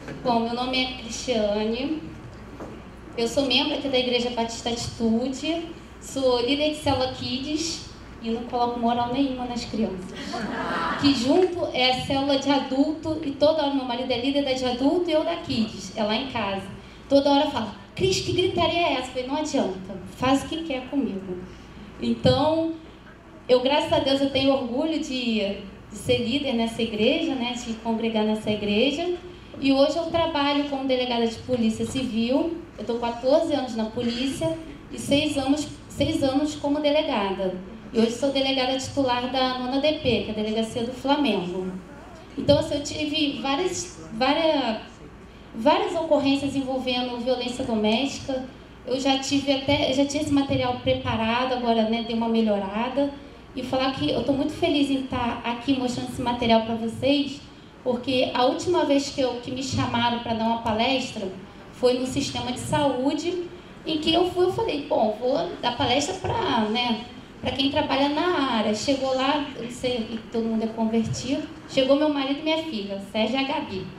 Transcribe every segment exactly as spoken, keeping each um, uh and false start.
Bom, meu nome é Cristiane, eu sou membro aqui da Igreja Batista Atitude, sou líder de Célula Kids e não coloco moral nenhuma nas crianças. Que junto é a célula de adulto e toda hora meu marido é líder da de adulto e eu da Kids, é lá em casa. Toda hora fala, Cris, que gritaria é essa? Eu falei, não adianta, faz o que quer comigo. Então, eu, graças a Deus, eu tenho orgulho de, de ser líder nessa igreja, né, de congregar nessa igreja. E hoje eu trabalho como delegada de polícia civil. Eu estou quatorze anos na polícia e seis anos, seis anos como delegada. E hoje sou delegada titular da nona D P, que é a Delegacia do Flamengo. Então, assim, eu tive várias, várias, várias ocorrências envolvendo violência doméstica. Eu já tive até, já tinha esse material preparado, agora, né, dei uma melhorada. E falar que eu estou muito feliz em estar aqui mostrando esse material para vocês, porque a última vez que, eu, que me chamaram para dar uma palestra foi no sistema de saúde, em que eu fui, eu falei, bom, vou dar palestra para, né, para quem trabalha na área. Chegou lá, eu não sei que todo mundo é convertido, chegou meu marido e minha filha, Sérgio e a Gabi.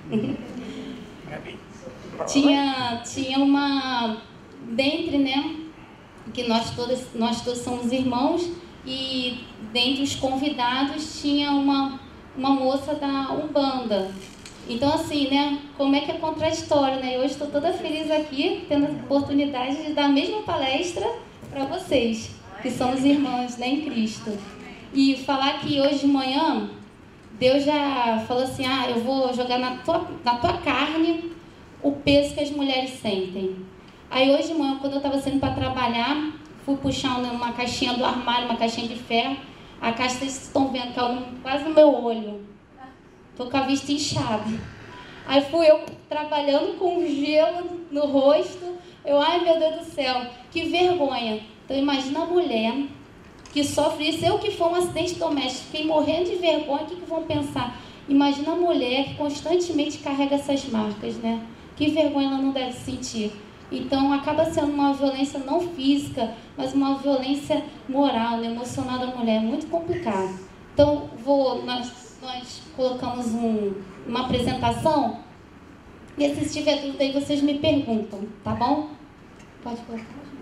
tinha, tinha uma, dentre, né, que nós todos, nós todos somos irmãos, e dentre os convidados tinha uma uma moça da Umbanda. Então, assim, né, como é que é contraditório, né? Eu hoje estou toda feliz aqui, tendo a oportunidade de dar a mesma palestra para vocês, que somos irmãos, né, em Cristo. E falar que hoje de manhã, Deus já falou assim, ah, eu vou jogar na tua, na tua carne o peso que as mulheres sentem. Aí hoje de manhã, quando eu estava saindo para trabalhar, fui puxar uma caixinha do armário, uma caixinha de ferro. A caixa, vocês estão vendo, caiu quase no meu olho. Estou com a vista inchada. Aí fui eu trabalhando com gelo no rosto. Eu, ai meu Deus do céu, que vergonha. Então imagina a mulher que sofre isso. Eu que for um acidente doméstico, fiquei morrendo de vergonha, o que, que vão pensar? Imagina a mulher que constantemente carrega essas marcas, né? Que vergonha ela não deve sentir. Então, acaba sendo uma violência não física, mas uma violência moral, emocional da mulher. É muito complicado. Então, vou, nós, nós colocamos um, uma apresentação. E se tiver dúvida aí, vocês me perguntam, tá bom? Pode colocar.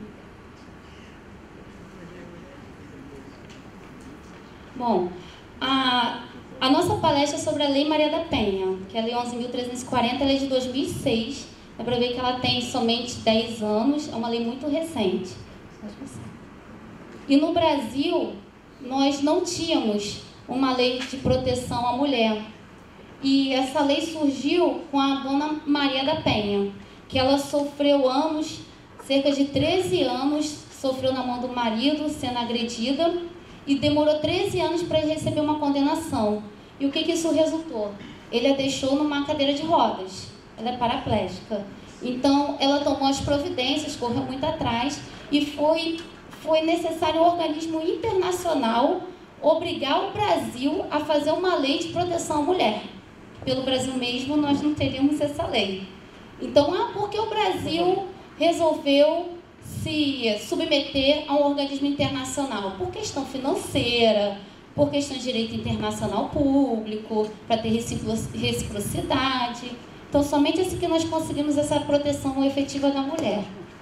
Bom, a, a nossa palestra é sobre a Lei Maria da Penha, que é a Lei onze mil trezentos e quarenta, ela é de dois mil e seis. É para ver que ela tem somente dez anos, é uma lei muito recente. E no Brasil, nós não tínhamos uma lei de proteção à mulher. E essa lei surgiu com a dona Maria da Penha, que ela sofreu anos, cerca de treze anos, sofreu na mão do marido, sendo agredida, e demorou treze anos para receber uma condenação. E o que, que isso resultou? Ele a deixou numa cadeira de rodas. Ela é paraplégica. Então, ela tomou as providências, correu muito atrás, e foi, foi necessário um organismo internacional obrigar o Brasil a fazer uma lei de proteção à mulher. Pelo Brasil mesmo, nós não teríamos essa lei. Então, ah, porque o Brasil resolveu se submeter a um organismo internacional? Por questão financeira, por questão de direito internacional público, para ter reciprocidade. Então, somente assim que nós conseguimos essa proteção efetiva da mulher.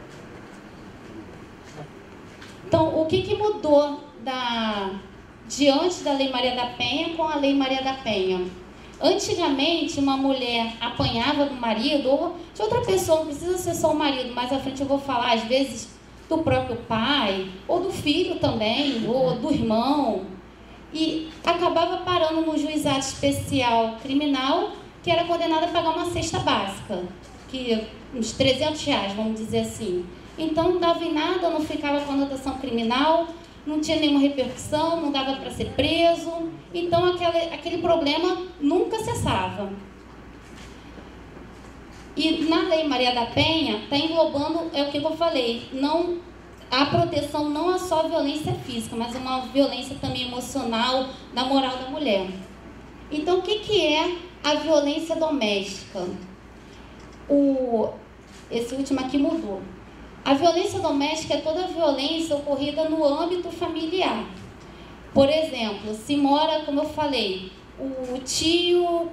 Então, o que, que mudou da, de antes da Lei Maria da Penha com a Lei Maria da Penha? Antigamente, uma mulher apanhava do marido ou de outra pessoa, não precisa ser só o marido, mais à frente eu vou falar, às vezes, do próprio pai, ou do filho também, ou do irmão, e acabava parando no juizado especial criminal, que era condenada a pagar uma cesta básica, que uns trezentos reais, vamos dizer assim. Então, não dava em nada, não ficava com anotação criminal, não tinha nenhuma repercussão, não dava para ser preso. Então, aquele, aquele problema nunca cessava. E na Lei Maria da Penha, está englobando, é o que eu falei, não, a proteção não é só violência física, mas é uma violência também emocional, da moral da mulher. Então, o que, que é a violência doméstica? O, esse último aqui mudou. A violência doméstica é toda a violência ocorrida no âmbito familiar. Por exemplo, se mora, como eu falei, o tio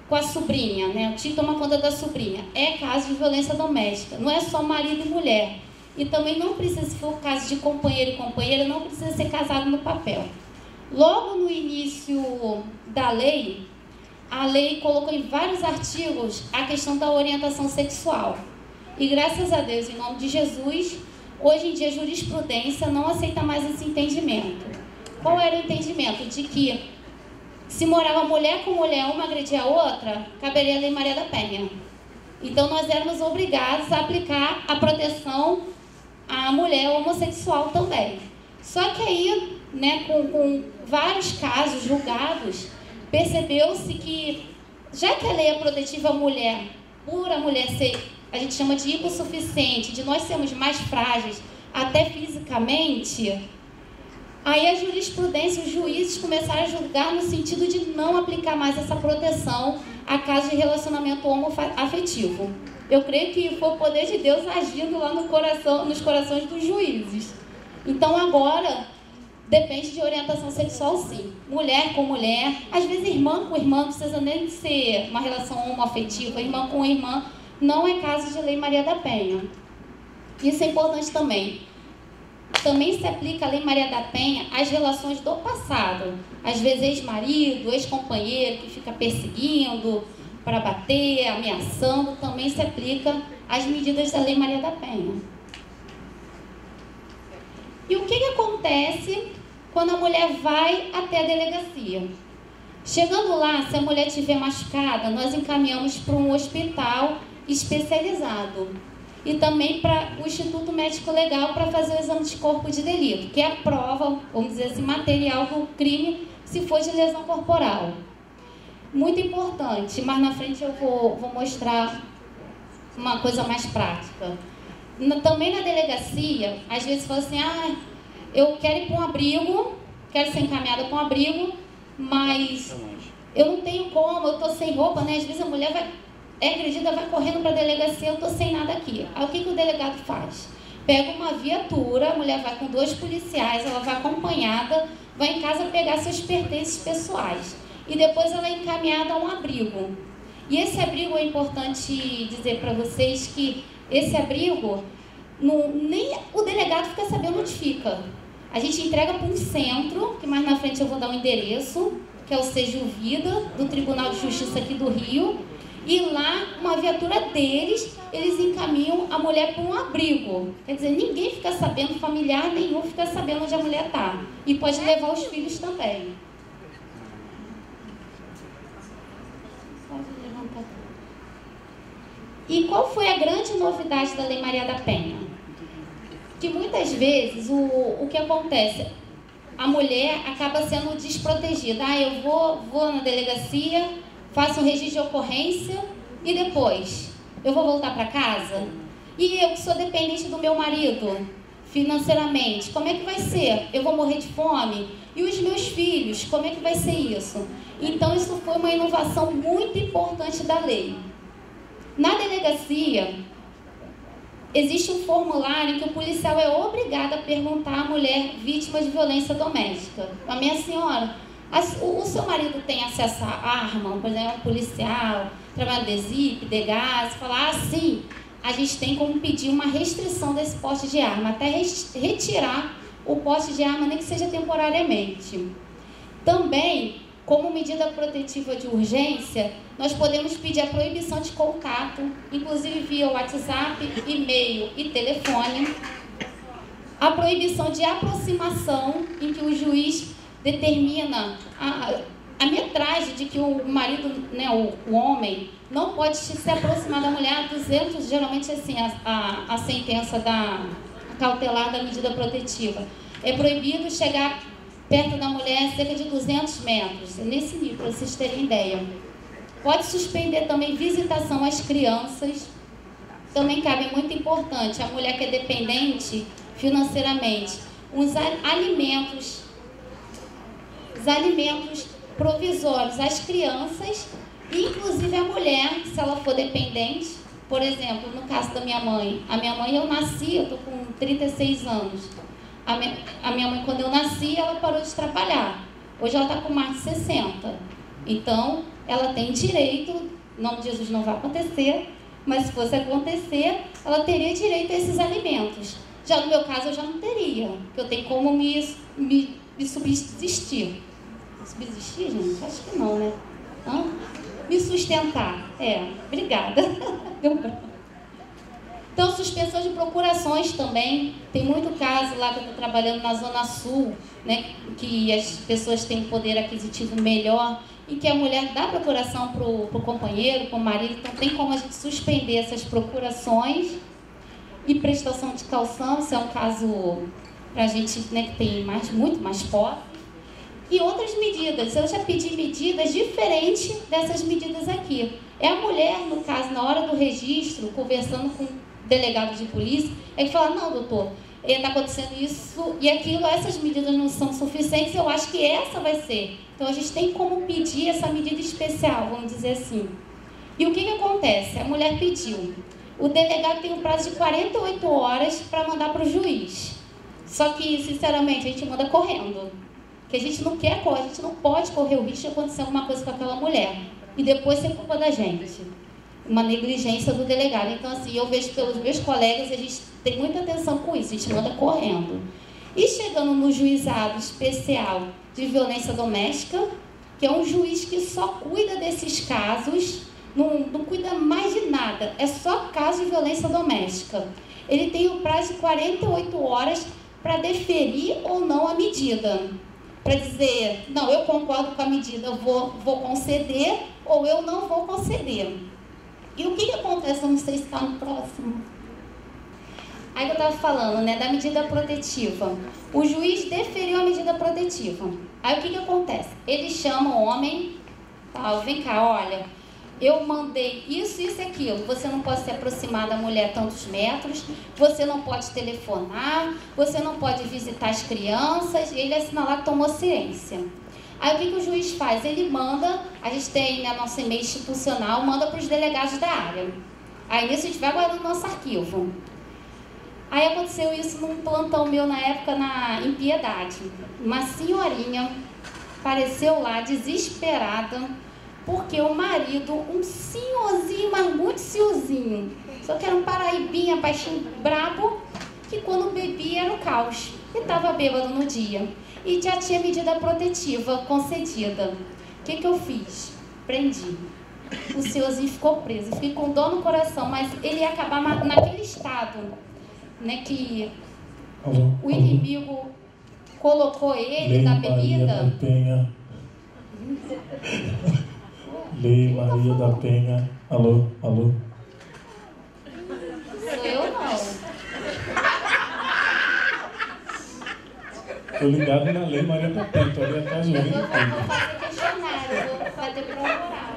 com a sobrinha, né? O tio toma conta da sobrinha. É caso de violência doméstica. Não é só marido e mulher. E também não precisa, se for caso de companheiro e companheira, não precisa ser casado no papel. Logo no início da lei, a lei colocou em vários artigos a questão da orientação sexual. E graças a Deus, em nome de Jesus, hoje em dia a jurisprudência não aceita mais esse entendimento. Qual era o entendimento? De que se morava mulher com mulher, uma agredia a outra, caberia a Lei Maria da Penha. Então nós éramos obrigados a aplicar a proteção à mulher homossexual também. Só que aí, né, com, com vários casos julgados, percebeu-se que, já que a lei é protetiva à mulher, por a mulher ser, a gente chama de hipossuficiente, de nós sermos mais frágeis, até fisicamente, aí a jurisprudência, os juízes começaram a julgar no sentido de não aplicar mais essa proteção a casos de relacionamento homoafetivo. Eu creio que foi o poder de Deus agindo lá no coração, nos corações dos juízes. Então agora, depende de orientação sexual, sim. Mulher com mulher, às vezes irmã com irmã, não precisa nem ser uma relação homoafetiva, irmã com irmã, não é caso de Lei Maria da Penha. Isso é importante também. Também se aplica a Lei Maria da Penha às relações do passado. Às vezes ex-marido, ex-companheiro que fica perseguindo para bater, ameaçando, também se aplica às medidas da Lei Maria da Penha. E o que, que acontece quando a mulher vai até a delegacia? Chegando lá, se a mulher estiver machucada, nós encaminhamos para um hospital especializado. E também para o Instituto Médico Legal para fazer o exame de corpo de delito, que é a prova, vamos dizer assim, material do crime, se for de lesão corporal. Muito importante, mas na frente eu vou, vou mostrar uma coisa mais prática. Na, também na delegacia, às vezes fala assim, ah, eu quero ir para um abrigo, quero ser encaminhada para um abrigo, mas eu não tenho como, eu estou sem roupa, né? Às vezes a mulher vai... é agredida, vai correndo para a delegacia, eu estou sem nada aqui. Aí o que, que o delegado faz? Pega uma viatura, a mulher vai com dois policiais, ela vai acompanhada, vai em casa pegar seus pertences pessoais. E depois ela é encaminhada a um abrigo. E esse abrigo, é importante dizer para vocês que esse abrigo, não, nem o delegado fica sabendo onde fica. A gente entrega para um centro, que mais na frente eu vou dar um endereço, que é o Seju Vida, do Tribunal de Justiça aqui do Rio. E lá, uma viatura deles, eles encaminham a mulher para um abrigo. Quer dizer, ninguém fica sabendo, familiar nenhum fica sabendo onde a mulher está. E pode levar os filhos também. Pode levantar. E qual foi a grande novidade da Lei Maria da Penha? Que muitas vezes, o, o que acontece? A mulher acaba sendo desprotegida. Ah, eu vou, vou na delegacia... faço um registro de ocorrência e depois eu vou voltar para casa? E eu que sou dependente do meu marido financeiramente, como é que vai ser? Eu vou morrer de fome? E os meus filhos, como é que vai ser isso? Então isso foi uma inovação muito importante da lei. Na delegacia, existe um formulário em que o policial é obrigado a perguntar à mulher vítima de violência doméstica. A minha senhora... O seu marido tem acesso à arma, por exemplo, um policial, trabalha de zip, de gás, falar assim, a gente tem como pedir uma restrição desse porte de arma, até retirar o porte de arma, nem que seja temporariamente. Também, como medida protetiva de urgência, nós podemos pedir a proibição de contato, inclusive via WhatsApp, e-mail e telefone, a proibição de aproximação, em que o juiz determina a, a metragem de que o marido, né, o, o homem, não pode se aproximar da mulher a duzentos, geralmente assim, a, a, a sentença da a cautelar da medida protetiva. É proibido chegar perto da mulher cerca de duzentos metros, nesse nível, para vocês terem ideia. Pode suspender também visitação às crianças. Também cabe muito importante, a mulher que é dependente financeiramente, os alimentos os alimentos provisórios às crianças, inclusive a mulher, se ela for dependente. Por exemplo, no caso da minha mãe, a minha mãe, eu nasci, eu estou com trinta e seis anos. A minha, a minha mãe, quando eu nasci, ela parou de trabalhar. Hoje ela está com mais de sessenta. Então, ela tem direito, em nome de Jesus não vai acontecer, mas se fosse acontecer, ela teria direito a esses alimentos. Já no meu caso, eu já não teria, porque eu tenho como me, me, me subsistir. Subsistir, gente? Acho que não, né? Hã? Me sustentar. É, obrigada. Deu branco. Então, suspensão de procurações também. Tem muito caso lá que eu estou trabalhando na Zona Sul, né, que as pessoas têm poder aquisitivo melhor e que a mulher dá procuração para o companheiro, para o marido. Então, tem como a gente suspender essas procurações. E prestação de calção, isso é um caso para a gente, né, que tem mais, muito mais pobre. E outras medidas. Eu já pedi medidas diferentes dessas medidas aqui. É a mulher, no caso, na hora do registro, conversando com delegado de polícia, é que fala, não, doutor, está acontecendo isso e aquilo, essas medidas não são suficientes, eu acho que essa vai ser. Então, a gente tem como pedir essa medida especial, vamos dizer assim. E o que, que acontece? A mulher pediu. O delegado tem um prazo de quarenta e oito horas para mandar para o juiz. Só que, sinceramente, a gente manda correndo. Porque a gente não quer correr, a gente não pode correr o risco de acontecer alguma coisa com aquela mulher. E depois ser culpa da gente. Uma negligência do delegado. Então, assim, eu vejo pelos meus colegas, a gente tem muita atenção com isso, a gente manda correndo. E chegando no juizado especial de violência doméstica, que é um juiz que só cuida desses casos, não, não cuida mais de nada, é só caso de violência doméstica. Ele tem o prazo de quarenta e oito horas para deferir ou não a medida. Para dizer, não, eu concordo com a medida, eu vou, vou conceder ou eu não vou conceder. E o que, que acontece? Eu não sei se está no próximo. Aí eu estava falando, né, da medida protetiva. O juiz deferiu a medida protetiva. Aí o que, que acontece? Ele chama o homem, fala, vem cá, olha, eu mandei isso, isso e aquilo. Você não pode se aproximar da mulher tantos metros, você não pode telefonar, você não pode visitar as crianças. E ele assina lá que tomou ciência. Aí o que, que o juiz faz? Ele manda, a gente tem, né, nosso e-mail institucional, manda para os delegados da área. Aí nisso a gente vai guardando no nosso arquivo. Aí aconteceu isso num plantão meu na época na, em Piedade. Uma senhorinha apareceu lá desesperada, porque o marido, um senhorzinho, mas muito senhorzinho, só que era um paraibinha, baixinho, brabo, que quando bebia era o caos. E estava bêbado no dia. E já tinha medida protetiva concedida. O que, que eu fiz? Prendi. O senhorzinho ficou preso. Fiquei com dor no coração, mas ele ia acabar naquele estado, né, que alô, o inimigo alô. colocou ele Lei na Maria bebida. Da Penha. Lei Maria da Penha. Alô, alô. Sou eu não. Tô ligado na Lei Maria da Penha, tô ali atrás do Eu livro. vou fazer questionário, eu vou fazer prova oral.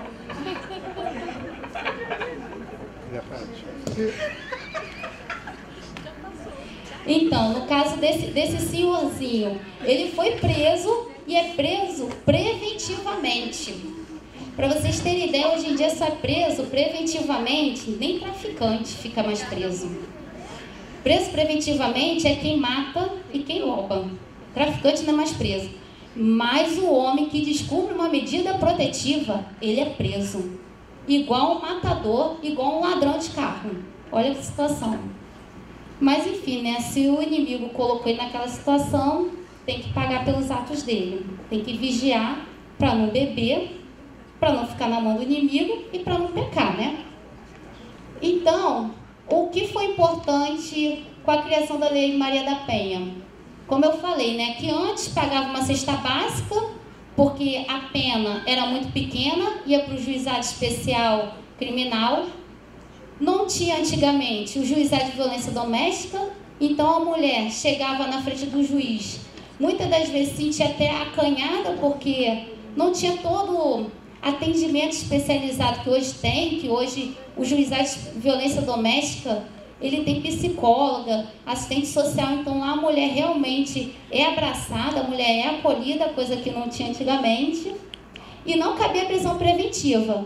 Então, no caso desse, desse senhorzinho, ele foi preso e é preso preventivamente. Para vocês terem ideia, hoje em dia só é preso preventivamente, nem traficante fica mais preso. Preso preventivamente é quem mata e quem rouba. Traficante não é mais preso. Mas o homem que descubre uma medida protetiva, ele é preso. Igual um matador, igual um ladrão de carro. Olha que situação. Mas enfim, né? Se o inimigo colocou ele naquela situação, tem que pagar pelos atos dele. Tem que vigiar para não beber, para não ficar na mão do inimigo e para não pecar, né? Então, o que foi importante com a criação da Lei Maria da Penha? Como eu falei, né, que antes pagava uma cesta básica, porque a pena era muito pequena, ia para o juizado especial criminal. Não tinha antigamente o juizado de violência doméstica, então a mulher chegava na frente do juiz, muitas das vezes se sentia até acanhada, porque não tinha todo atendimento especializado que hoje tem, que hoje o juizado de violência doméstica, ele tem psicóloga, assistente social, então lá a mulher realmente é abraçada, a mulher é acolhida, coisa que não tinha antigamente, e não cabia prisão preventiva.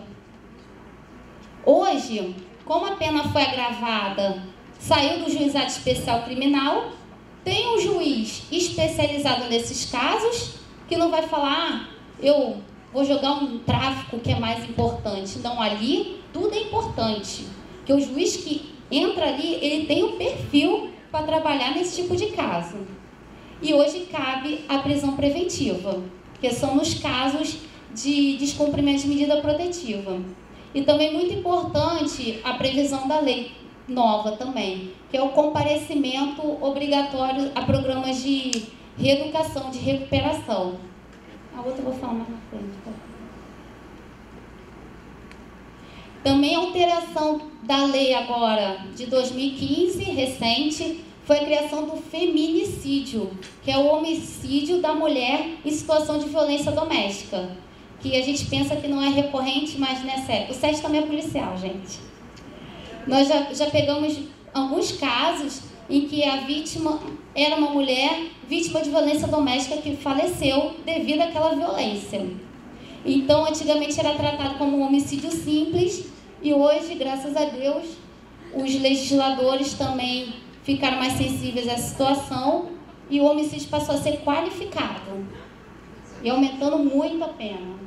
Hoje, como a pena foi agravada, saiu do juizado especial criminal, tem um juiz especializado nesses casos, que não vai falar, ah, eu vou jogar um tráfico que é mais importante. Não, ali tudo é importante. Porque o juiz que entra ali, ele tem o perfil para trabalhar nesse tipo de caso. E hoje cabe a prisão preventiva, que são nos casos de descumprimento de medida protetiva. E também muito importante a previsão da lei nova também, que é o comparecimento obrigatório a programas de reeducação, de recuperação. A outra eu vou falar mais na frente. Tá? Também a alteração da lei agora de dois mil e quinze, recente, foi a criação do feminicídio, que é o homicídio da mulher em situação de violência doméstica. Que a gente pensa que não é recorrente, mas não é sério. O SES também é policial, gente. Nós já, já pegamos alguns casos em que a vítima era uma mulher vítima de violência doméstica que faleceu devido àquela violência. Então, antigamente era tratado como um homicídio simples e hoje, graças a Deus, os legisladores também ficaram mais sensíveis à situação e o homicídio passou a ser qualificado e aumentando muito a pena.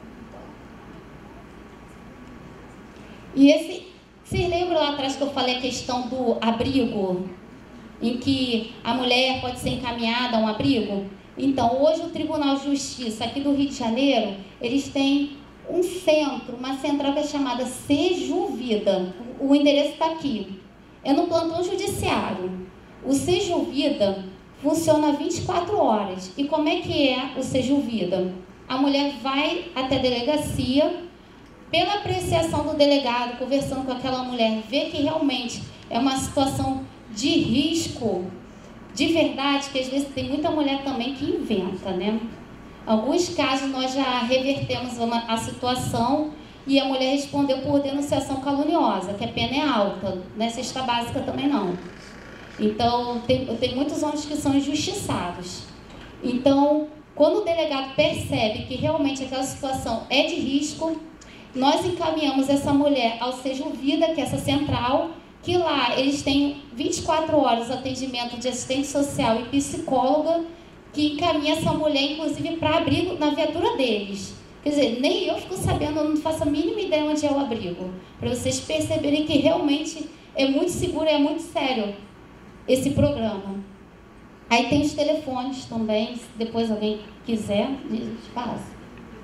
E esse, vocês lembram lá atrás que eu falei a questão do abrigo, em que a mulher pode ser encaminhada a um abrigo? Então, hoje o Tribunal de Justiça aqui do Rio de Janeiro, eles têm um centro, uma central que é chamada Sejuvida. O endereço está aqui. É no plantão judiciário. O Sejuvida funciona vinte e quatro horas. E como é que é o Sejuvida? A mulher vai até a delegacia, pela apreciação do delegado, conversando com aquela mulher, vê que realmente é uma situação de risco, de verdade, que às vezes tem muita mulher também que inventa, né? Alguns casos nós já revertemos uma, a situação e a mulher respondeu por denunciação caluniosa, que a pena é alta, não é cesta básica também não. Então, tem, tem muitos homens que são injustiçados. Então, quando o delegado percebe que realmente aquela situação é de risco, nós encaminhamos essa mulher ao Sejuvida, que é essa central, que lá eles têm vinte e quatro horas de atendimento de assistente social e psicóloga, que encaminha essa mulher, inclusive, para abrigo na viatura deles. Quer dizer, nem eu fico sabendo, eu não faço a mínima ideia onde é o abrigo, para vocês perceberem que realmente é muito seguro, é muito sério esse programa. Aí tem os telefones também, se depois alguém quiser, a gente passa.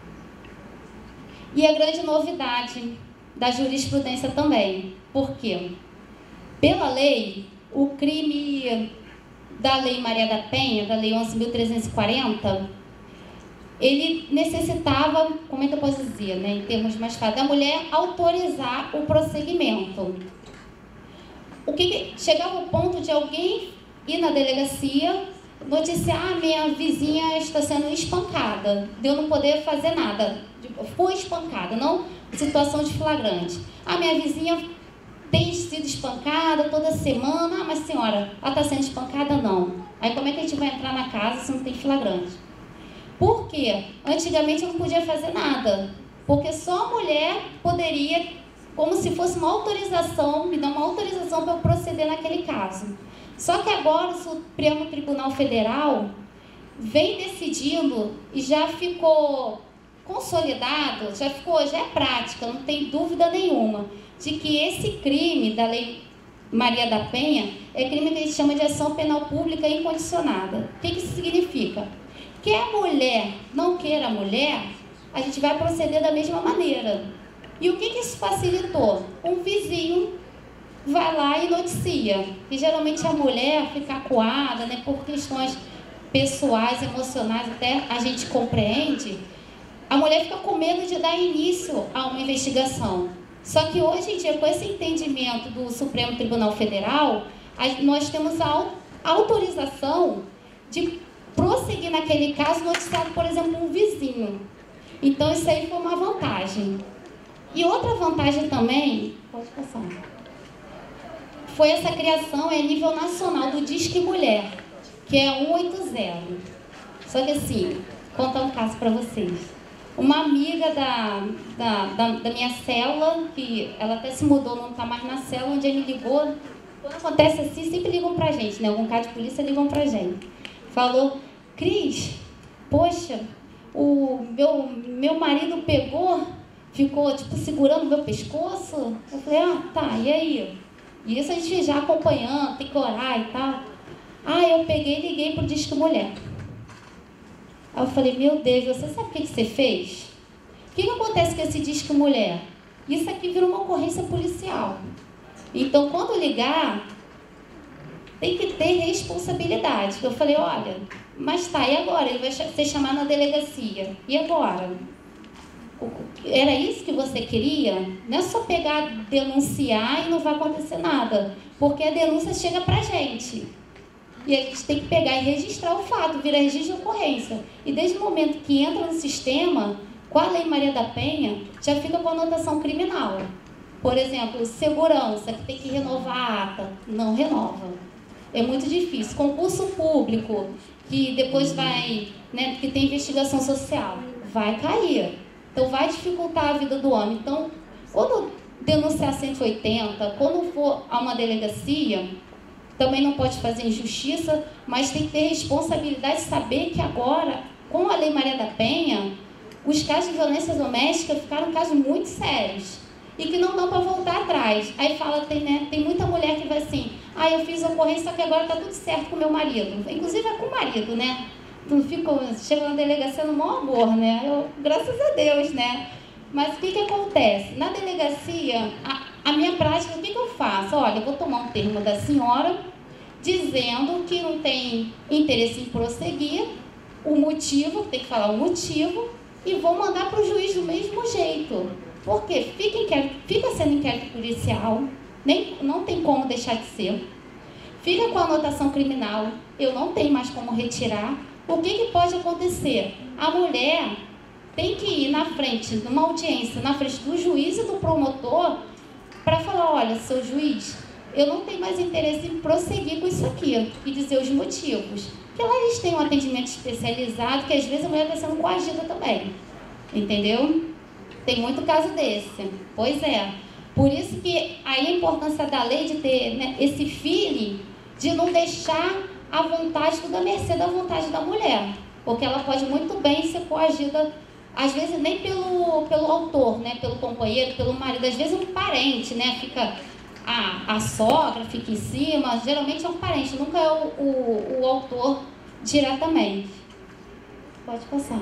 E a grande novidade da jurisprudência também. Por quê? Pela lei, o crime da Lei Maria da Penha, da Lei onze mil trezentos e quarenta, ele necessitava, como é que eu posso dizer, né, em termos mais claros, da mulher autorizar o prosseguimento. O que, que chegava ao ponto de alguém ir na delegacia, noticiar: ah, minha vizinha está sendo espancada, de eu não poder fazer nada. Foi espancada, não situação de flagrante. A minha vizinha tem sido espancada toda semana. Ah, mas senhora, ela está sendo espancada? Não. Aí como é que a gente vai entrar na casa se não tem flagrante? Por quê? Antigamente eu não podia fazer nada, porque só a mulher poderia, como se fosse uma autorização, me dar uma autorização para eu proceder naquele caso. Só que agora o Supremo Tribunal Federal vem decidindo e já ficou consolidado, já ficou, já é prática, não tem dúvida nenhuma, de que esse crime da Lei Maria da Penha é crime que a gente chama de ação penal pública incondicionada. O que, que isso significa? Que a mulher não queira a mulher, a gente vai proceder da mesma maneira. E o que, que isso facilitou? Um vizinho vai lá e noticia. E geralmente a mulher fica acuada, né, por questões pessoais, emocionais, até a gente compreende. A mulher fica com medo de dar início a uma investigação. Só que hoje em dia, com esse entendimento do Supremo Tribunal Federal, nós temos a autorização de prosseguir naquele caso noticiado, por exemplo, um vizinho. Então, isso aí foi uma vantagem. E outra vantagem também, pode passar, foi essa criação a nível nacional do Disque Mulher, que é cento e oitenta. Só que assim, vou contar um caso para vocês. Uma amiga da, da, da, da minha célula, que ela até se mudou, não está mais na célula, onde ele ligou. Quando acontece assim, sempre ligam pra gente, né? Algum caso de polícia ligam pra gente. Falou: Cris, poxa, o meu, meu marido pegou, ficou tipo segurando meu pescoço. Eu falei, ah, tá, e aí? E isso a gente já acompanhando, tem que orar e tal. Ah, eu peguei e liguei pro Disque Mulher. Aí eu falei, meu Deus, você sabe o que, que você fez? O que, que acontece com esse Disque Mulher? Isso aqui virou uma ocorrência policial. Então, quando ligar, tem que ter responsabilidade. Eu falei, olha, mas tá, e agora? Ele vai ser chamado na delegacia. E agora? Era isso que você queria? Não é só pegar, denunciar e não vai acontecer nada. Porque a denúncia chega pra gente. E a gente tem que pegar e registrar o fato, vira registro de ocorrência. E desde o momento que entra no sistema, com a Lei Maria da Penha, já fica com anotação criminal. Por exemplo, segurança, que tem que renovar a ata, não renova. É muito difícil. Concurso público, que depois vai, né, que tem investigação social, vai cair. Então, vai dificultar a vida do homem. Então, quando denunciar cento e oitenta, quando for a uma delegacia, também não pode fazer injustiça, mas tem que ter responsabilidade de saber que agora, com a Lei Maria da Penha, os casos de violência doméstica ficaram casos muito sérios e que não dão para voltar atrás. Aí fala, tem, né, tem muita mulher que vai assim, ah, eu fiz ocorrência, só que agora está tudo certo com o meu marido. Inclusive é com o marido, né? Não fico, chega na delegacia no maior amor, né? Eu, graças a Deus, né? Mas o que, que acontece? Na delegacia, a, a minha prática, o que, que eu faço? Olha, eu vou tomar um termo da senhora dizendo que não tem interesse em prosseguir, o motivo, tem que falar o motivo, e vou mandar para o juiz do mesmo jeito. Porque fica, inquérito, fica sendo inquérito policial, nem, não tem como deixar de ser. Fica com a anotação criminal, eu não tenho mais como retirar. O que, que pode acontecer? A mulher tem que ir na frente de uma audiência, na frente do juiz e do promotor, para falar, olha, seu juiz, eu não tenho mais interesse em prosseguir com isso aqui, e dizer os motivos. Porque lá eles têm um atendimento especializado, que às vezes a mulher está sendo coagida também. Entendeu? Tem muito caso desse. Pois é. Por isso que aí a importância da lei de ter, né, esse feeling de não deixar a vontade, tudo à mercê da vontade da mulher. Porque ela pode muito bem ser coagida, às vezes nem pelo, pelo autor, né, pelo companheiro, pelo marido, às vezes um parente, né, fica, a, a sogra fica em cima, geralmente é um parente, nunca é o, o, o autor diretamente. Pode passar.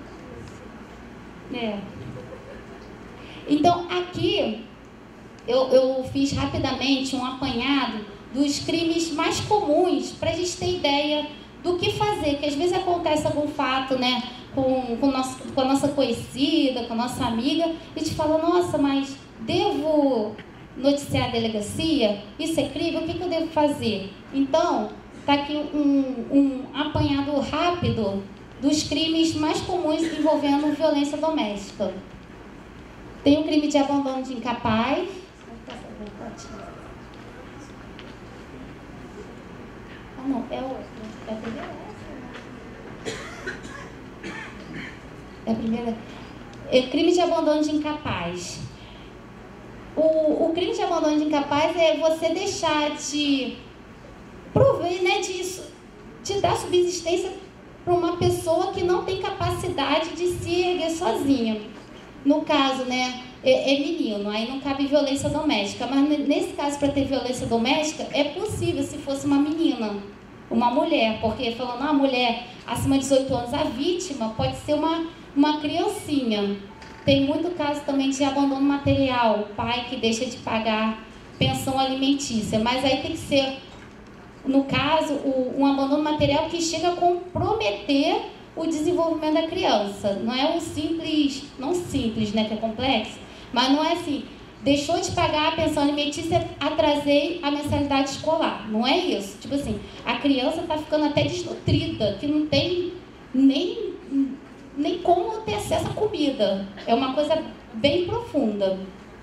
É. Então, aqui, eu, eu fiz rapidamente um apanhado dos crimes mais comuns, para a gente ter ideia do que fazer, que às vezes acontece algum fato, né, com, com, nosso, com a nossa conhecida, com a nossa amiga, e a gente fala, nossa, mas devo noticiar a delegacia? Isso é crime? O que, que eu devo fazer? Então, está aqui um, um apanhado rápido dos crimes mais comuns envolvendo violência doméstica. Tem o crime de abandono de incapaz. Ah, não, é o... É a primeira essa? É a primeira... É crime de abandono de incapaz. O, o crime de abandono de incapaz é você deixar de prover, né, de, de dar subsistência para uma pessoa que não tem capacidade de se erguer sozinha. No caso, né, é, é menino, aí não cabe violência doméstica, mas nesse caso, para ter violência doméstica, é possível se fosse uma menina, uma mulher, porque falando, ah, mulher acima de dezoito anos, a vítima pode ser uma, uma criancinha. Tem muito caso também de abandono material, o pai que deixa de pagar pensão alimentícia, mas aí tem que ser, no caso, o, um abandono material que chega a comprometer o desenvolvimento da criança. Não é um simples, não simples, né, que é complexo, mas não é assim, deixou de pagar a pensão alimentícia, atrasei a mensalidade escolar. Não é isso. Tipo assim, a criança está ficando até desnutrida, que não tem nem, nem como ter acesso à comida. É uma coisa bem profunda.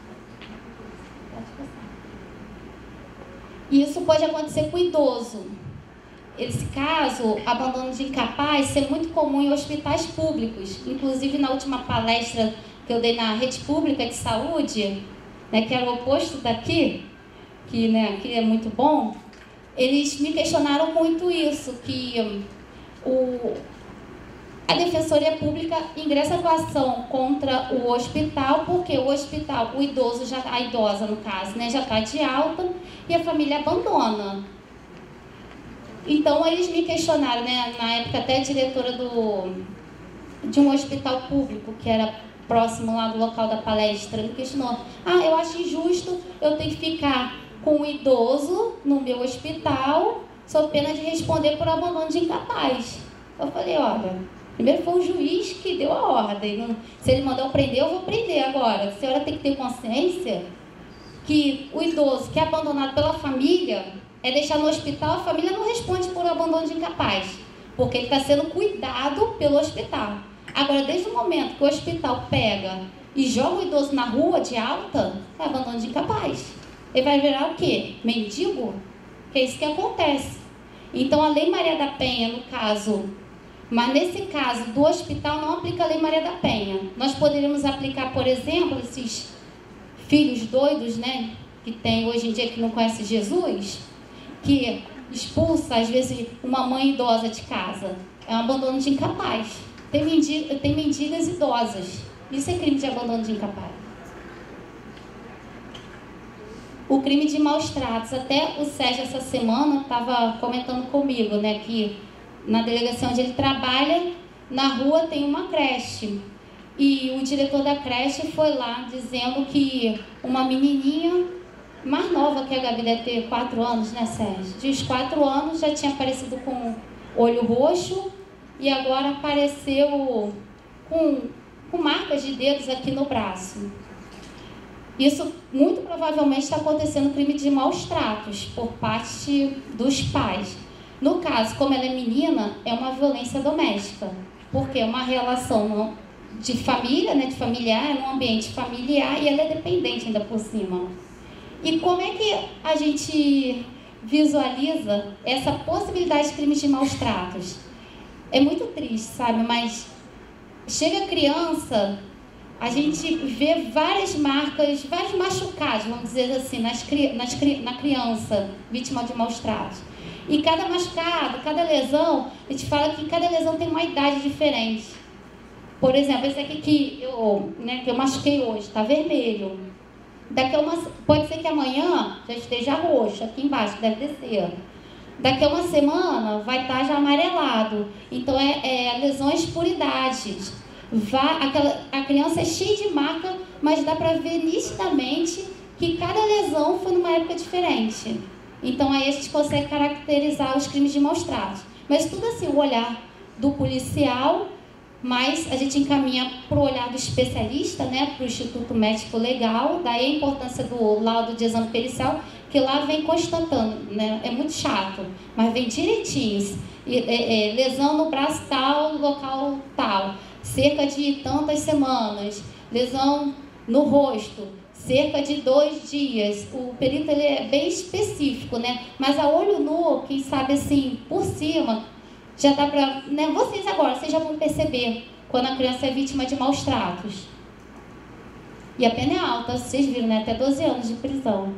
E isso pode acontecer com o idoso. Esse caso, abandono de incapaz, é muito comum em hospitais públicos. Inclusive, na última palestra que eu dei na rede pública de saúde, né, que era o oposto daqui, que, né, aqui é muito bom, eles me questionaram muito isso, que um, o, A Defensoria Pública ingressa com ação contra o hospital, porque o hospital, o idoso, já, a idosa no caso, né, já está de alta e a família abandona. Então, eles me questionaram, né, na época até a diretora do, de um hospital público, que era próximo lá do local da palestra, me questionou: ah, eu acho injusto eu ter que ficar com um idoso no meu hospital, sob pena de responder por abandono de incapaz. Eu falei: olha, primeiro foi o juiz que deu a ordem. Se ele mandou prender, eu vou prender agora. A senhora tem que ter consciência que o idoso que é abandonado pela família é deixar no hospital, a família não responde por abandono de incapaz, porque ele está sendo cuidado pelo hospital. Agora, desde o momento que o hospital pega e joga o idoso na rua de alta, é abandono de incapaz. Ele vai virar o quê? Mendigo? Que é isso que acontece. Então, a Lei Maria da Penha, no caso... Mas nesse caso do hospital não aplica a Lei Maria da Penha. Nós poderíamos aplicar, por exemplo, esses filhos doidos, né, que tem hoje em dia que não conhece Jesus, que expulsa, às vezes, uma mãe idosa de casa. É um abandono de incapaz. Tem, mendiga, tem mendigas idosas. Isso é crime de abandono de incapaz. O crime de maus tratos. Até o Sérgio, essa semana, estava comentando comigo, né, que na delegacia onde ele trabalha, na rua tem uma creche. E o diretor da creche foi lá dizendo que uma menininha mais nova que a Gabi, deve ter quatro anos, né, Sérgio? De uns quatro anos já tinha aparecido com olho roxo e agora apareceu com, com marcas de dedos aqui no braço. Isso muito provavelmente está acontecendo crime de maus tratos por parte dos pais. No caso, como ela é menina, é uma violência doméstica, porque é uma relação de família, né, de familiar, é um ambiente familiar e ela é dependente ainda por cima. E como é que a gente visualiza essa possibilidade de crimes de maus tratos? É muito triste, sabe? Mas chega a criança, a gente vê várias marcas, vários machucados, vamos dizer assim, nas, nas, na criança vítima de maus tratos. E cada machucado, cada lesão, a gente fala que cada lesão tem uma idade diferente. Por exemplo, esse aqui que eu, né, que eu machuquei hoje, está vermelho. Daqui a uma, pode ser que amanhã já esteja roxo, aqui embaixo, deve descer. Daqui a uma semana vai estar já amarelado. Então, é, é lesões por idades. Vai, aquela, a criança é cheia de marca, mas dá para ver nitidamente que cada lesão foi numa época diferente. Então, aí a gente consegue caracterizar os crimes de maus tratos. Mas tudo assim, o olhar do policial, mas a gente encaminha para o olhar do especialista, né, para o Instituto Médico Legal, daí a importância do laudo de exame pericial, que lá vem constatando, né, é muito chato, mas vem direitinho, é, é, lesão no braço tal, local tal, cerca de tantas semanas, lesão no rosto, cerca de dois dias. O perito ele é bem específico, né? Mas a olho nu, quem sabe assim, por cima, já dá para... Né? Vocês agora, vocês já vão perceber quando a criança é vítima de maus tratos. E a pena é alta, vocês viram, né? Até doze anos de prisão.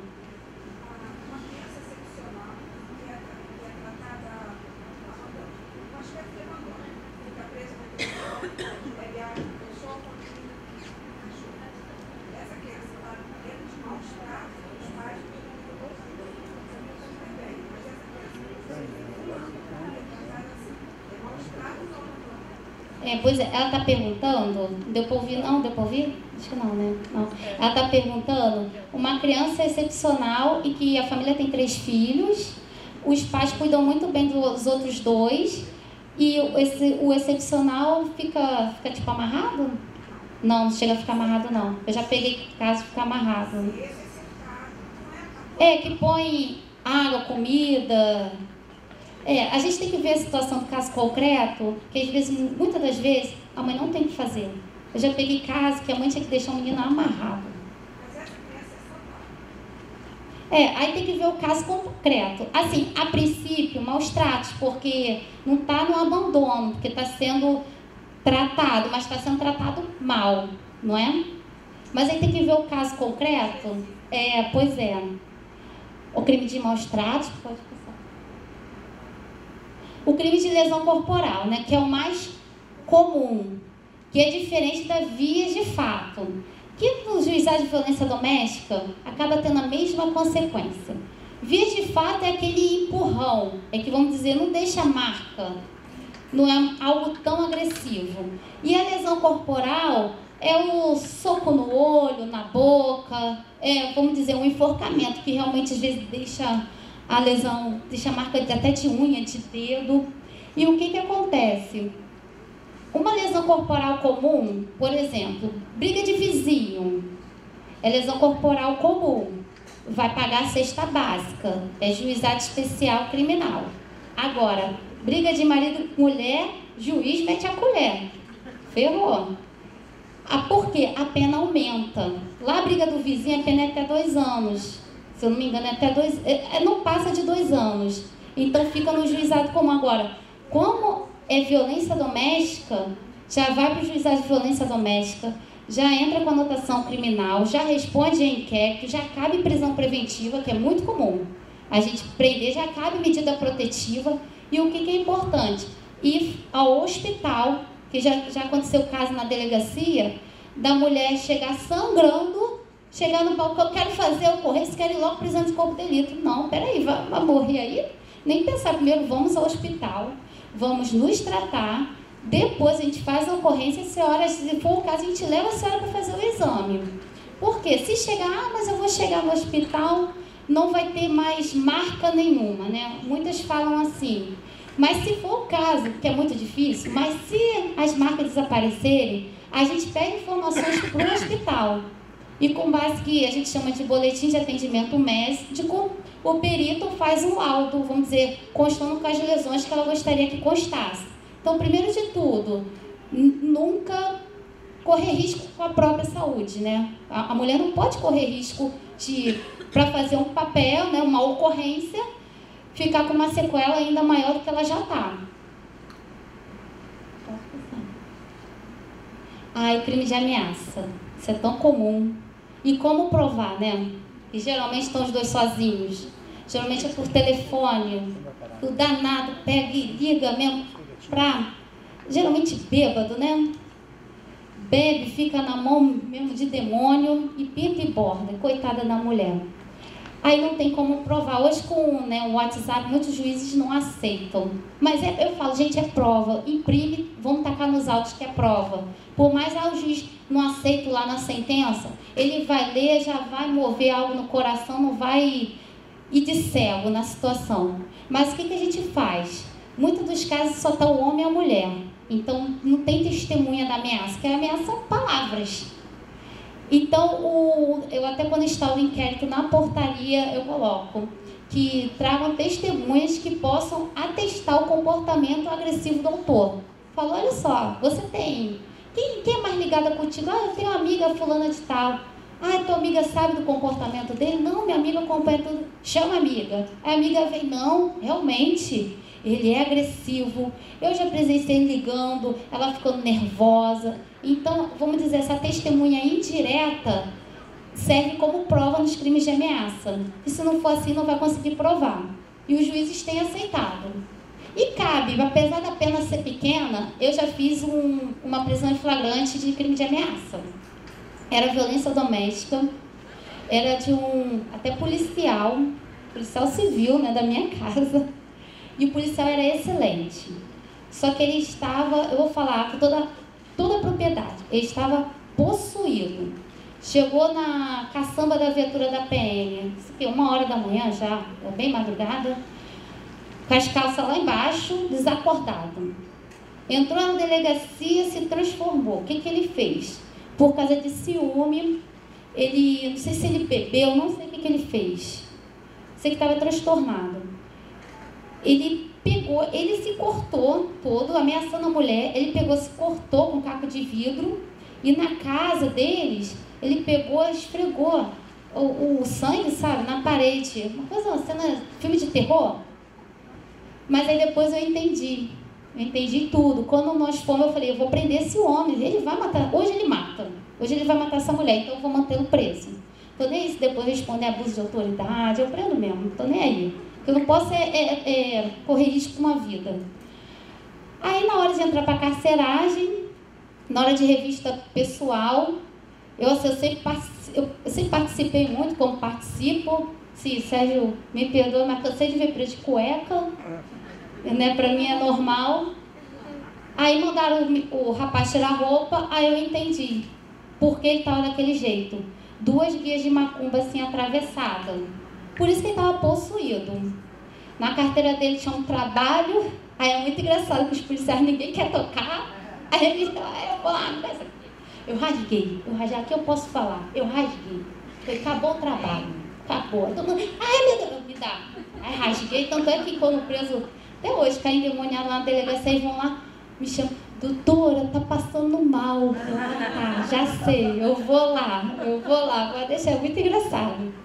É, pois é, ela está perguntando, deu para ouvir? Não, deu para ouvir? Acho que não, né? Não. Ela está perguntando, uma criança excepcional e que a família tem três filhos, os pais cuidam muito bem dos outros dois e esse, o excepcional fica, fica tipo amarrado? Não, não chega a ficar amarrado não. Eu já peguei caso de ficar amarrado. É, que põe água, comida... É, a gente tem que ver a situação do caso concreto, que às vezes, muitas das vezes, a mãe não tem o que fazer. Eu já peguei caso que a mãe tinha que deixar o menino amarrado. É, aí tem que ver o caso concreto. Assim, a princípio, maus tratos, porque não está no abandono, porque está sendo tratado, mas está sendo tratado mal, não é? Mas aí tem que ver o caso concreto. É, pois é. O crime de maus tratos, pode passar. O crime de lesão corporal, né, que é o mais comum, que é diferente da via de fato, que no juizado de violência doméstica acaba tendo a mesma consequência. Via de fato é aquele empurrão, é que vamos dizer, não deixa marca, não é algo tão agressivo. E a lesão corporal é o soco no olho, na boca, é, vamos dizer, um enforcamento que realmente às vezes deixa a lesão, deixa a marca até de unha, de dedo. E o que que acontece? Uma lesão corporal comum, por exemplo, briga de vizinho, é lesão corporal comum, vai pagar a cesta básica, é juizado especial criminal. Agora, briga de marido e mulher, juiz mete a colher, ferrou. Ah, por quê? A pena aumenta. Lá a briga do vizinho, a pena é até dois anos. Se eu não me engano, é até dois, é, não passa de dois anos. Então fica no juizado comum. Agora, como é violência doméstica, já vai para o juizado de violência doméstica, já entra com anotação criminal, já responde a inquérito, já cabe prisão preventiva, que é muito comum. A gente prender, já cabe medida protetiva. E o que, que é importante? Ir ao hospital, que já, já aconteceu o caso na delegacia, da mulher chegar sangrando, chegar no balcão, eu quero fazer a ocorrência, quero ir logo prisão de corpo de delito. Não, peraí, vai, vai morrer aí? Nem pensar, primeiro vamos ao hospital, vamos nos tratar, depois a gente faz a ocorrência, se, hora, se for o caso, a gente leva a senhora para fazer o exame. Por quê? Se chegar, ah, mas eu vou chegar no hospital, não vai ter mais marca nenhuma, né? Muitas falam assim. Mas se for o caso, que é muito difícil, mas se as marcas desaparecerem, a gente pede informações para o hospital. E com base que a gente chama de boletim de atendimento médico, o perito faz um laudo, vamos dizer, constando com as lesões que ela gostaria que constasse. Então, primeiro de tudo, nunca correr risco com a própria saúde, né? A, a mulher não pode correr risco de, para fazer um papel, né, uma ocorrência, ficar com uma sequela ainda maior do que ela já está. Ai, crime de ameaça. Isso é tão comum. E como provar, né? E geralmente estão os dois sozinhos. Geralmente é por telefone. O danado pega e liga mesmo pra... Geralmente bêbado, né? Bebe, fica na mão mesmo de demônio e pinta e borda. Coitada da mulher. Aí não tem como provar. Hoje com, né, o WhatsApp, muitos juízes não aceitam. Mas é, eu falo, gente, é prova. Imprime, vamos tacar nos autos que é prova. Por mais ah, o juiz não aceita lá na sentença, ele vai ler, já vai mover algo no coração, não vai ir de cego na situação. Mas o que, que a gente faz? Muitos dos casos só está o homem e a mulher. Então não tem testemunha da ameaça, que a ameaça são palavras. Então, o, eu até quando instalo o inquérito na portaria, eu coloco que tragam testemunhas que possam atestar o comportamento agressivo do autor. Falo, olha só, você tem... Quem, quem é mais ligada contigo? Ah, eu tenho uma amiga fulana de tal. Ah, tua amiga sabe do comportamento dele? Não, minha amiga acompanha tudo. Chama a amiga. A amiga vem, não, realmente, ele é agressivo. Eu já presenciei ele ligando, ela ficando nervosa. Então, vamos dizer, essa testemunha indireta serve como prova nos crimes de ameaça. E se não for assim, não vai conseguir provar. E os juízes têm aceitado. E cabe, apesar da pena ser pequena, eu já fiz um, uma prisão em flagrante de crime de ameaça. Era violência doméstica, era de um, até policial, policial civil, né, da minha casa. E o policial era excelente. Só que ele estava, eu vou falar com toda, toda a propriedade, ele estava possuído. Chegou na caçamba da viatura da P M, isso aqui, uma hora da manhã já, bem madrugada, com as calças lá embaixo, desacordado. Entrou na delegacia, se transformou. O que, que ele fez? Por causa de ciúme, ele, não sei se ele bebeu, não sei o que, que ele fez. Sei que estava transtornado. Ele pegou, ele se cortou todo, ameaçando a mulher, ele pegou, se cortou com um caco de vidro, e na casa deles, ele pegou, esfregou o, o sangue, sabe, na parede. Uma coisa, uma cena, filme de terror. Mas aí depois eu entendi, eu entendi tudo. Quando nós fomos, eu falei, eu vou prender esse homem, ele vai matar, hoje ele mata, hoje ele vai matar essa mulher, então eu vou mantê-lo preso. Estou nem aí se depois responder abuso de autoridade, eu prendo mesmo, não estou nem aí. Eu não posso é, é, é, correr risco com uma vida. Aí, na hora de entrar para a carceragem, na hora de revista pessoal, eu, assim, eu, sempre, eu, eu sempre participei muito, como participo. Sim, Sérgio, me perdoa, mas cansei de ver preto de cueca, né? Para mim é normal. Aí mandaram o, o rapaz tirar a roupa, aí eu entendi por que ele estava daquele jeito. Duas guias de macumba assim atravessadas. Por isso que ele estava possuído. Na carteira dele tinha um trabalho, aí é muito engraçado que os policiais ninguém quer tocar. Aí ele disse, ah, eu vou lá, não aqui. Eu rasguei, eu rasguei, aqui eu posso falar, eu rasguei. Falei, acabou o trabalho, acabou. Todo mundo, ai meu Deus, me dá. Aí rasguei, tanto é que quando o preso, até hoje, cai endemoniado lá na delegacia, eles vão lá, me chamam, doutora, tá passando mal. Eu, ah, já sei, eu vou lá, eu vou lá, vou deixar, é muito engraçado.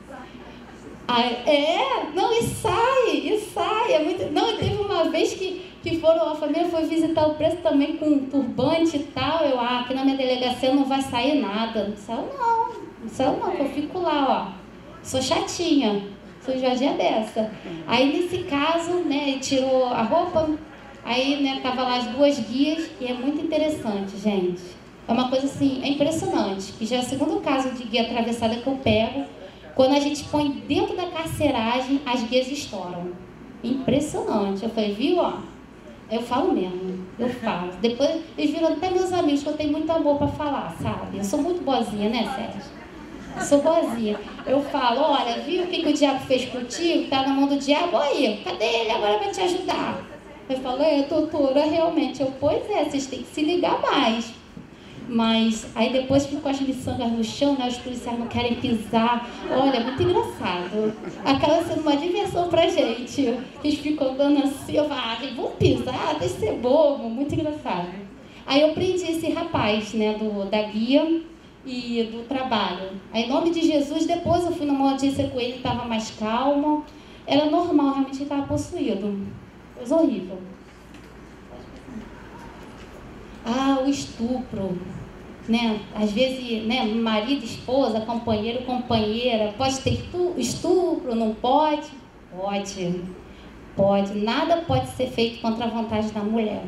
Aí, é, não, e sai, e sai. É muito, não, teve uma vez que, que foram, a família foi visitar o preso também com um turbante e tal. Eu, ah, aqui na minha delegacia não vai sair nada. Não saiu não, não saiu não, que eu fico lá, ó. Sou chatinha, sou Jorginha dessa. Aí nesse caso, né, ele tirou a roupa, aí, né, tava lá as duas guias, e é muito interessante, gente. É uma coisa assim, é impressionante, que já é o segundo caso de guia atravessada que eu pego. Quando a gente põe dentro da carceragem, as guias estouram. Impressionante. Eu falei, viu, ó? Eu falo mesmo, eu falo. Depois eles viram até meus amigos, que eu tenho muito amor para falar, sabe? Eu sou muito boazinha, né, Sérgio? Eu sou boazinha. Eu falo, olha, viu o que, que o diabo fez contigo? Tá na mão do diabo? Aí, cadê ele agora para te ajudar? Eu falo, é, doutora, realmente. Eu, pois é, vocês têm que se ligar mais. Mas aí depois ficam as miçangas no chão, né? Os policiais não querem pisar. Olha, é muito engraçado. Acaba sendo uma diversão pra gente. Eles ficam andando assim, eu falo, ah, vamos pisar, deixa de ser bobo. Muito engraçado. Aí eu prendi esse rapaz, né, do, da guia e do trabalho. Aí, em nome de Jesus, depois eu fui numa audiência com ele, estava mais calmo. Era normal, realmente ele estava possuído. Coisa horrível. Ah, o estupro. Né? Às vezes, né, marido, esposa, companheiro, companheira, pode ter estupro, não pode? Pode, pode, nada pode ser feito contra a vontade da mulher.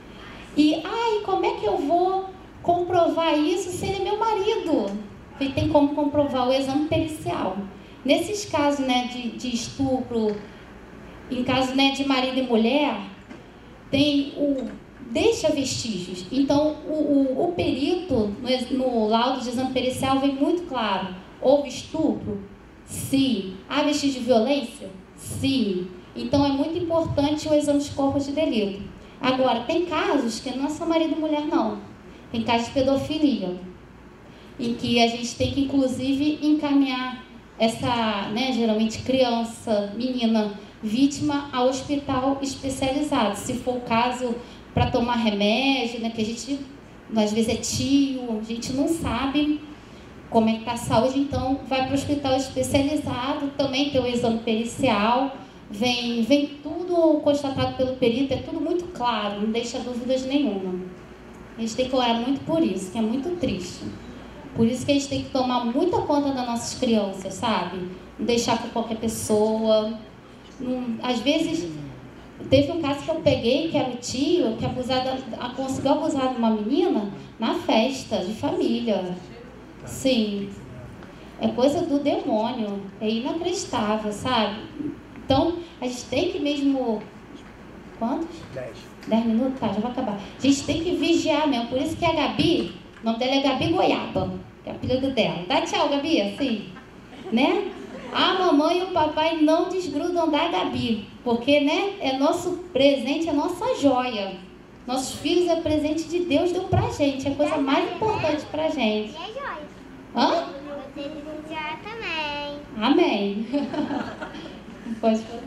E, ai, como é que eu vou comprovar isso se ele é meu marido? E tem como comprovar o exame pericial. Nesses casos, né, de, de estupro, em caso, né, de marido e mulher, tem o... deixa vestígios. Então, o, o, o perito, no, no laudo de exame pericial, vem muito claro. Houve estupro? Sim. Há vestígio de violência? Sim. Então, é muito importante o exame de corpo de delito. Agora, tem casos que não é só marido e mulher, não. Tem casos de pedofilia, em que a gente tem que, inclusive, encaminhar essa, né, geralmente criança, menina, vítima, ao hospital especializado. Se for o caso... para tomar remédio, né? Que a gente, às vezes é tio, a gente não sabe como é que está a saúde, então vai para o hospital especializado, também tem o exame pericial, vem, vem tudo constatado pelo perito, é tudo muito claro, não deixa dúvidas nenhuma. A gente tem que orar muito por isso, que é muito triste. Por isso que a gente tem que tomar muita conta das nossas crianças, sabe? Não deixar com qualquer pessoa. Não, às vezes... Teve um caso que eu peguei, que era o tio, que abusada, conseguiu abusar de uma menina na festa de família. Sim. É coisa do demônio. É inacreditável, sabe? Então, a gente tem que mesmo... Quantos? Dez. Dez minutos? Tá, já vai acabar. A gente tem que vigiar mesmo. Por isso que a Gabi, o nome dela é Gabi Goiaba, que é o apelido dela. Dá tchau, Gabi, assim. Né? A mamãe e o papai não desgrudam da Gabi, porque, né, é nosso presente, é nossa joia. Nossos filhos é presente de Deus, deu pra gente, é a coisa mais importante pra gente. E é joia. Hã? Você é joia também. Amém. Pode falar.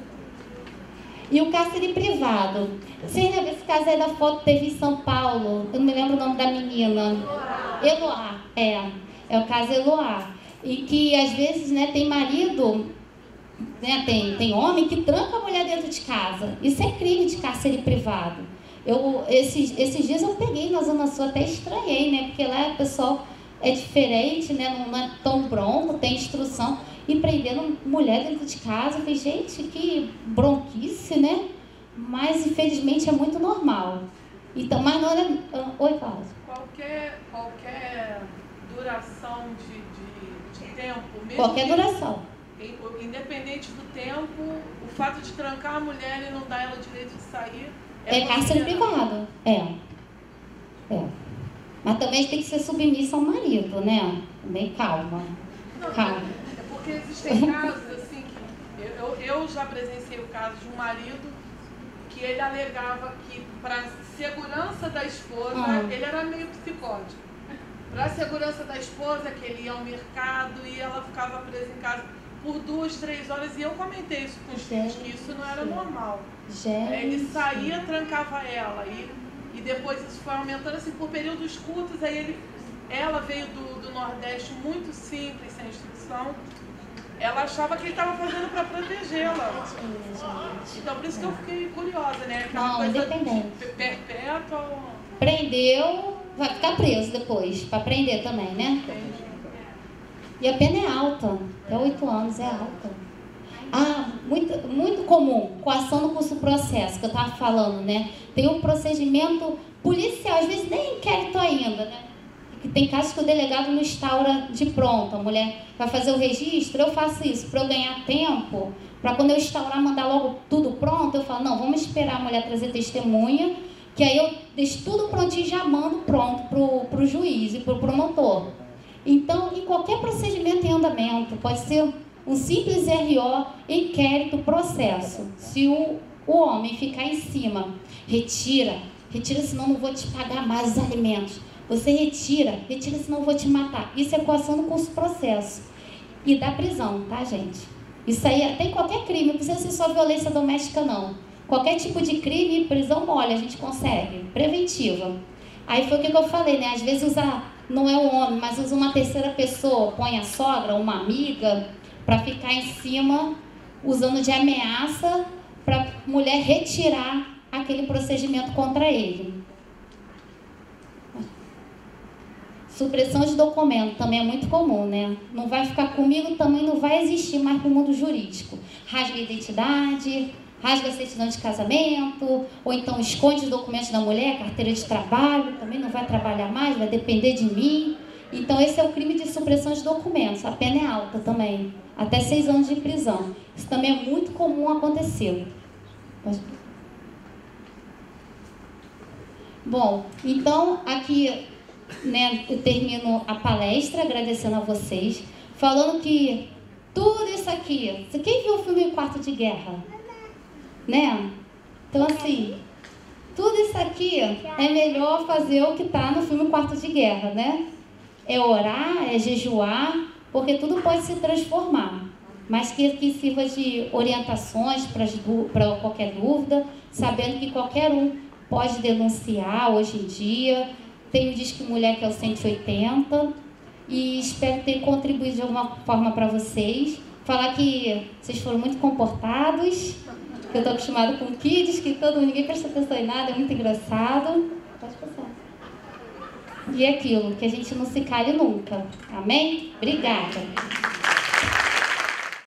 E o cárcere privado. Vocês lembram esse caso aí da foto que teve em São Paulo? Eu não me lembro o nome da menina. Eloá. É, é o caso Eloá. E que às vezes, né, tem marido, né, tem, tem homem que tranca a mulher dentro de casa. Isso é crime de cárcere privado. Eu, esses, esses dias eu peguei na Zona Sul, até estranhei, né? Porque lá o pessoal é diferente, né? Não é tão bronco, tem instrução. E prendendo mulher dentro de casa, eu falei, gente, que bronquice, né? Mas infelizmente é muito normal. Então, mas não era... Oi, Cláudia. Qualquer, qualquer duração de, de, de tempo, mesmo Qualquer que, duração. Independente do tempo, o fato de trancar a mulher e não dar ela o direito de sair... É, É cárcere privado. É. É. Mas também tem que ser submissa ao marido, né? Bem calma. Não, calma. É porque existem casos, assim, que eu, eu já presenciei o caso de um marido que ele alegava que, para segurança da esposa, ah. ele era meio psicótico. Para a segurança da esposa, que ele ia ao mercado e ela ficava presa em casa por duas, três horas. E eu comentei isso com os filhos, que isso não era normal. Gente. Ele saía, trancava ela. E, e depois isso foi aumentando assim, por períodos curtos. Aí ele, ela veio do, do Nordeste muito simples, sem instrução. Ela achava que ele estava fazendo para protegê-la. Então, por isso que eu fiquei curiosa, né? Aquela não, coisa independente. Perpétua. Prendeu, vai ficar preso depois, para prender também, né? E a pena é alta, até oito anos é alta. Ah, muito, muito comum, coação no curso processo, que eu estava falando, né? Tem um procedimento policial, às vezes nem inquérito ainda, né? Tem casos que o delegado não instaura de pronto, a mulher vai fazer o registro, eu faço isso para eu ganhar tempo, para quando eu instaurar, mandar logo tudo pronto, eu falo, não, vamos esperar a mulher trazer testemunha, que aí eu deixo tudo prontinho e já mando pronto pro, pro juiz e pro promotor. Então, em qualquer procedimento em andamento, pode ser um simples R O, inquérito, processo. Se o, o homem ficar em cima, retira, retira, senão não vou te pagar mais os alimentos. Você retira, retira, senão eu vou te matar. Isso é coação no curso processo. E dá prisão, tá, gente? Isso aí até em qualquer crime, não precisa ser só violência doméstica, não. Qualquer tipo de crime, prisão mole, a gente consegue. Preventiva. Aí foi o que eu falei, né? Às vezes usa, não é o homem, mas usa uma terceira pessoa, põe a sogra, uma amiga, para ficar em cima, usando de ameaça, para a mulher retirar aquele procedimento contra ele. Supressão de documento também é muito comum, né? Não vai ficar comigo, também não vai existir mais para o mundo jurídico. Rasga a identidade, rasga a certidão de casamento, ou então esconde os documentos da mulher, carteira de trabalho, também não vai trabalhar mais, vai depender de mim. Então esse é o crime de supressão de documentos, a pena é alta também, até seis anos de prisão. Isso também é muito comum acontecer. Bom, então aqui... Né, eu termino a palestra agradecendo a vocês, falando que tudo isso aqui, quem viu o filme Quarto de Guerra? Né? Então assim, tudo isso aqui é melhor fazer o que está no filme Quarto de Guerra, né? É orar, é jejuar, porque tudo pode se transformar, mas que, que sirva de orientações para qualquer dúvida, sabendo que qualquer um pode denunciar hoje em dia. Tem o Disque Mulher, que é o cento e oitenta, e espero ter contribuído de alguma forma para vocês. Falar que vocês foram muito comportados, que eu estou acostumada com kids, que todo, ninguém presta atenção em nada, é muito engraçado. Pode passar. E é aquilo, que a gente não se cale nunca. Amém? Obrigada.